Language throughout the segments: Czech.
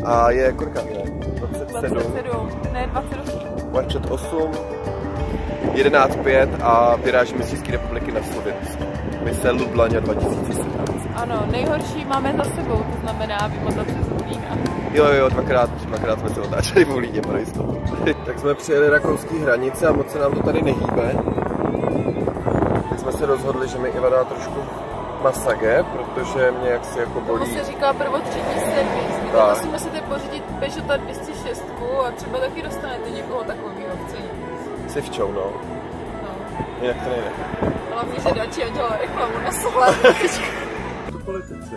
A je kolika je? 27? Ne, 28. 28, 11:05 a vyrážíme z České republiky na Slovinsko. Mise Lublaně 2017. Ano, nejhorší máme za sebou, to znamená vymotat se z Volína. Jo, dvakrát jsme se otáčeli v Volíně pro jistotu. Tak jsme přijeli rakouský hranice a moc se nám to tady nehýbe. Tak jsme se rozhodli, že mi Iva dá trošku masage, protože mě jaksi jako bolí. To se říká prvotřídní servis. My musíme si teď pořídit Peugeota 206 a třeba taky dostanete někoho takového v ceně. Si včou, no. Jinak to nejde. Hlavně, že Dacia dělá reklamu na solární. To politici.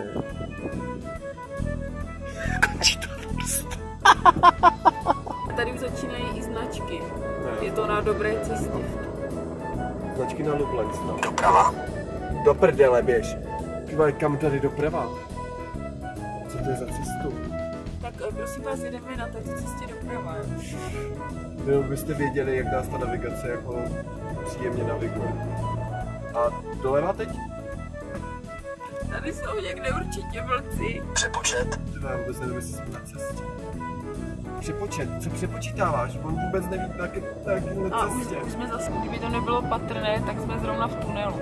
Končí to prostě. Tady už začínají i značky. Je to na dobré cestě. Značky na Lublin snad. Doprava. Do prdele běž. Kam tady doprava? Co to je za cestu? Tak prosím vás, jedeme na této cestě doprava. No, byste věděli, jak nás ta navigace jako příjemně naviguje. A doleva teď? Tady jsou někde určitě vlci. Přepočet. Já vůbec nevím, jestli jsme na cestě. Přepočet? Co přepočítáváš? On vůbec neví, na jakém cestě. A už jsme zase, kdyby to nebylo patrné, tak jsme zrovna v tunelu.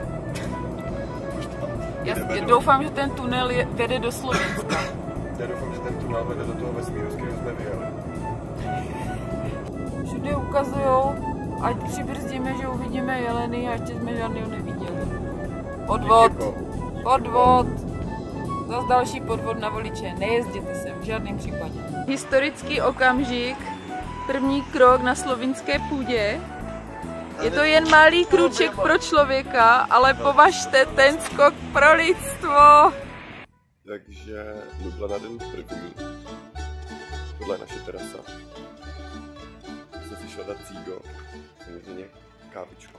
Já doufám, že ten tunel vede do Slovenska. Já doufám, že ten tunel vede do toho vesmíru, z kterého jsme vyjeli. Všude ukazujou, ať přibrzdíme, že uvidíme jeleny a ještě jsme žádného neviděli. Podvod! Podvod! Zas další podvod na voliče. Nejezděte sem v žádném případě. Historický okamžik, první krok na slovinské půdě. Je to jen malý krůček pro člověka, ale považte ten skok pro lidstvo. Takže Lubla na den první. Tohle je naše terasa. Jsem si šel dát cígo, samozřejmě kávičku.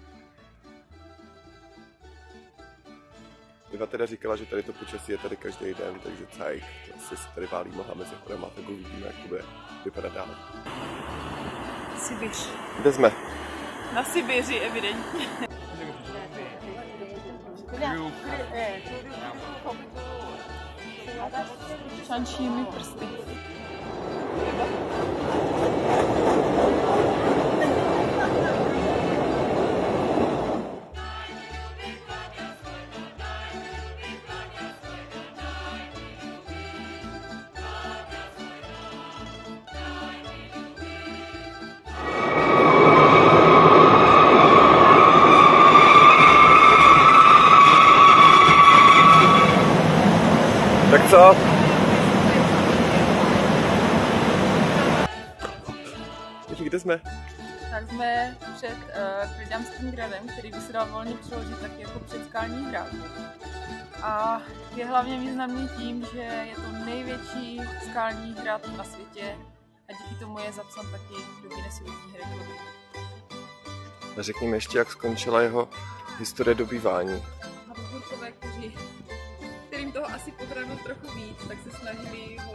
Iva teda říkala, že tady to počasí je tady každý den, takže cajk, asi se tady válí noha mezi horama, tak uvidíme, jak to bude vypadat dál. Sibiř. Kde jsme? Na Sibiři, evidentně. Šančími prsty. Tak co? Kde jsme? Tak jsme před Kridamským hradem, který by se dal volně přeložit tak jako předskalní hrad. A je hlavně významný tím, že je to největší skalní hrad na světě a díky tomu je zapsán taky do Guinnessových rekordů. Řekni mi ještě, jak skončila jeho historie dobývání. Habsburkové, kterým toho asi pohranu trochu víc, tak se snažili ho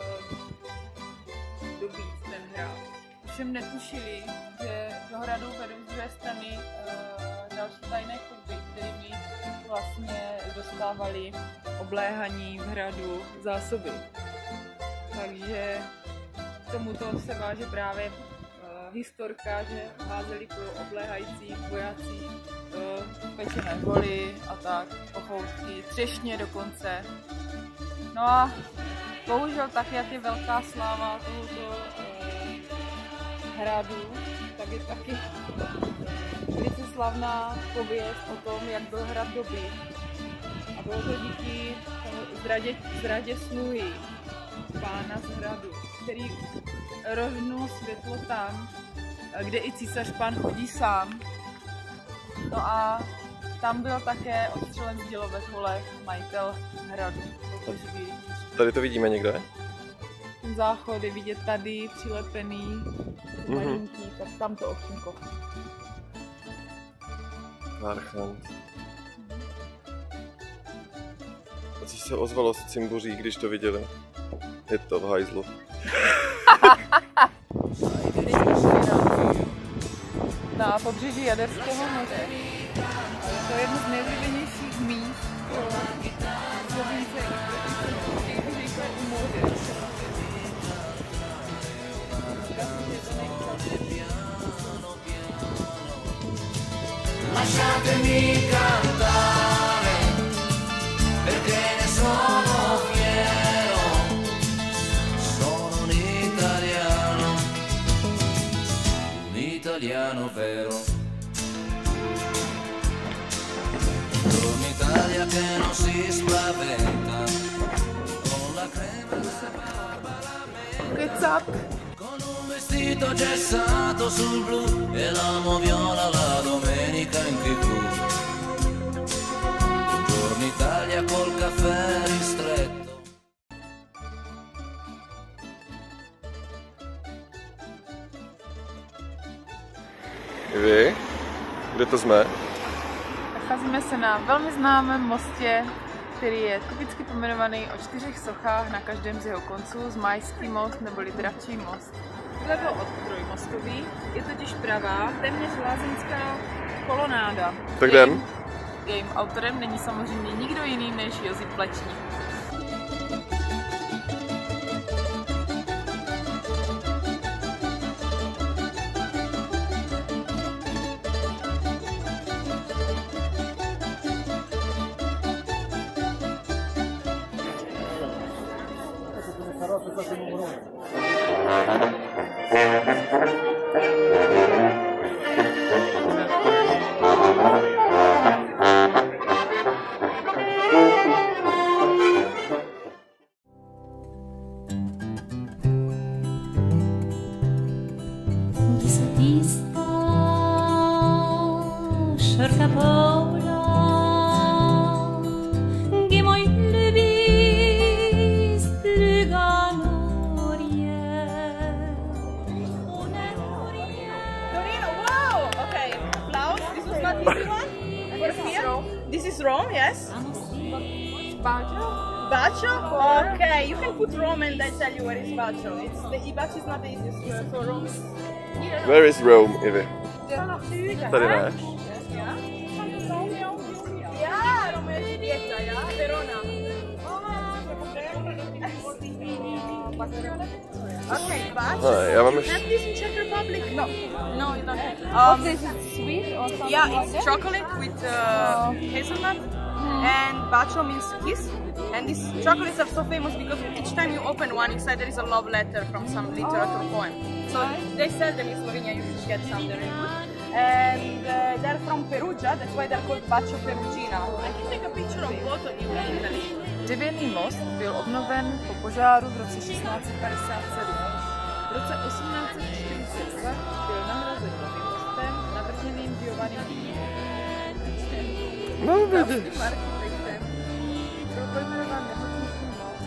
dobít ten hrad. Všem netušili, že do hradu vedou z druhé strany další tajné chodby, kterými vlastně dostávali obléhaní v hradu zásoby. Takže k tomuto se váže právě historka, že házeli po obléhajících vojácích pečené voly a tak, pochoutky, třešně dokonce. No a bohužel tak, jak je velká sláva tohoto hradu, tak je taky velice slavná pověst o tom, jak byl hrad dobyt. A bylo to díky zradě Snuhy, pána z hradu, který rozhnul světlo tam, kde i císař pán chodí sám. No a tam byl také odstřelen z dělovek kolech majitel hradu. Tady to vidíme někde? Ten záchod je vidět tady, přilepený, malinký, tak tam to okýnko. Archant. A co se ozvalo z cimbuří, když to viděli? Je to v hajzlu. Na pobřeží Jaderského moře. To je jedno z nejvlivnějších míst pro province, u moře. vero. Un'Italia che non si spaventa, con la crema della barba la menta, con un vestito gessato sul blu e l'amo viola la domenica in TV. Buongiorno Italia col caffè ristretto. Vy? Kde to jsme? Nacházíme se na velmi známém mostě, který je typicky pojmenovaný o 4 sochách na každém z jeho konců, Zmajský most neboli Dravčí most. Vlevo od trojmostový je totiž pravá, téměř lázeňská kolonáda. Tak jdem. Jejím autorem není samozřejmě nikdo jiný než Josip Plečník. This is Rome, yes? Baccio? Baccio? Okay, you can put Rome and I tell you where is Baccio. Baccio is not the easiest, so Rome is... Where is Rome, Ivy? Tady ne. Ja, Rome je Giulietta, ja? Verona. Okay, Baccio. Já mám You have this in Czech Republic? No. No, you don't have. Is it sweet or something? Yeah, it's chocolate with hazelnut, and Baccio means kiss. And these chocolates are so famous because each time you open one, inside there is a love letter from some literature poem. So they sell them in Slovenia. You should get some. They're really good. And they're from Perugia. That's why they're called Baccio Perugina. I can take a picture of both of you in Italy. Dřevěný most byl obnoven po požáru v roce 1657. V roce 1842 byl nahrazen novým mostem navrženým Giovannim. No vidíš. Architektem byl pojmenován nemocniční most.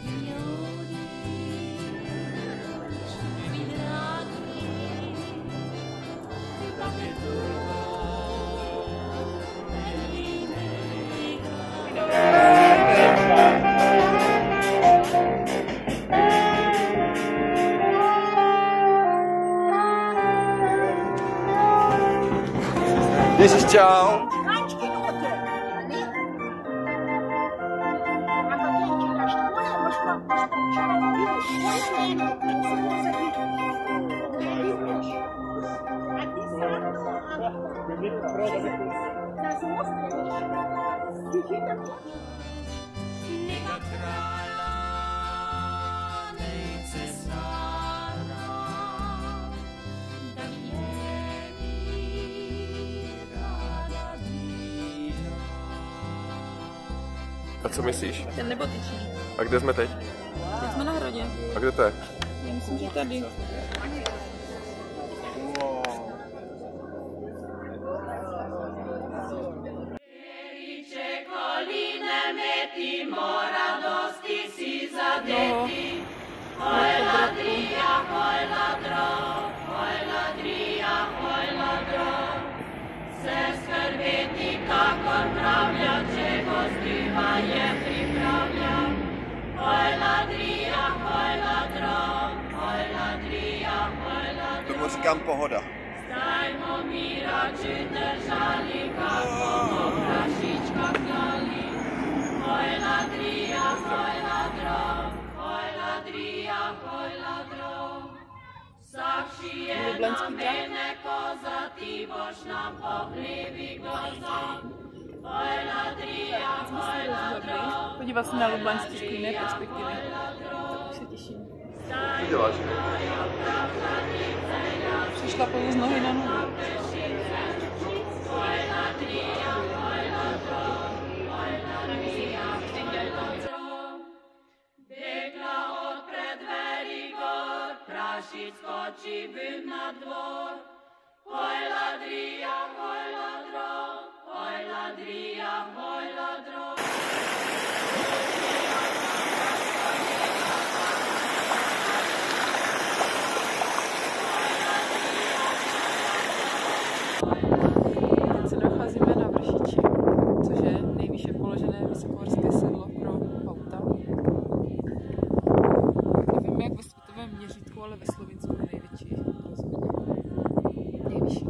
Ježiš, čau. A co myslíš? Ten nebotyčný. A kde jsme teď? Teď jsme na Hradě. A kde to je? Já myslím, že tady. Tomu říkám pohoda. Lublaňský drak. Podívat se na Lublaňský z jiné perspektivy. Tak se těším. Co děláš? Přišlapuju z nohy na nohu. Skočí bym na dvor, hoj ladria, hoj ladro, hoj ladria, hoj ladro. Teď se nacházíme na Vršiči, což je nejvýše položené vysokohorské sedlo pro auta. Nevím jak ve světovém měřítku, ale ve Slovinsku největší rozhodně. Nejvyšší.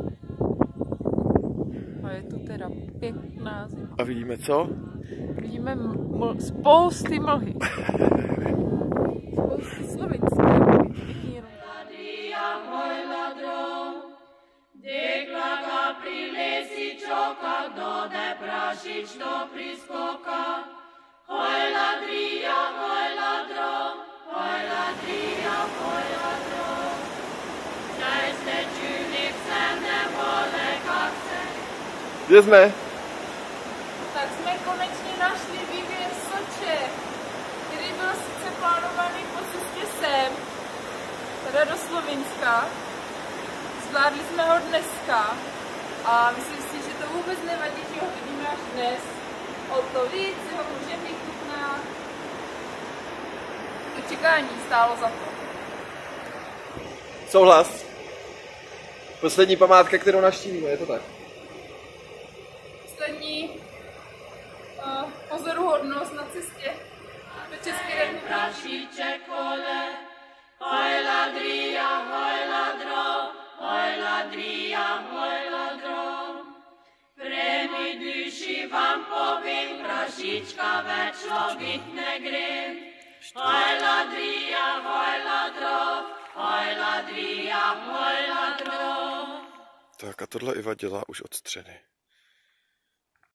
A je tu teda pěkná zima. A vidíme co? Vidíme spousty mlhy. Spousty slovinské mlhy. Dekla kaprile si čoka, dode prašič do priskoka. Hoj ladria, hoj ladro, hoj ladria, hoj ladro. Daj se čunik se nevole kakce. Kde jsme? Tak jsme konečně našli výběr Soče, který byl sice plánovaný po cestě sem, teda do Slovinska. Zvládli jsme ho dneska a myslím si, že to vůbec nevadí, že ho vidíme až dnes. O to víc si ho můžeme vychutnat. To čekání stálo za to. Souhlas. Poslední památka, kterou navštívíme, je to tak? Poslední pozoruhodnost na cestě do České republiky. Prašiček kole, hoj ladria, hoj ladro, hoj ladria, hoj ladro. Pre mi duši vám povím, prašička ve člověk negrým. Hoj ladria, hoj ladro, hoj ladria, hoj ladro. Tak a tohle Iva dělá už od středy.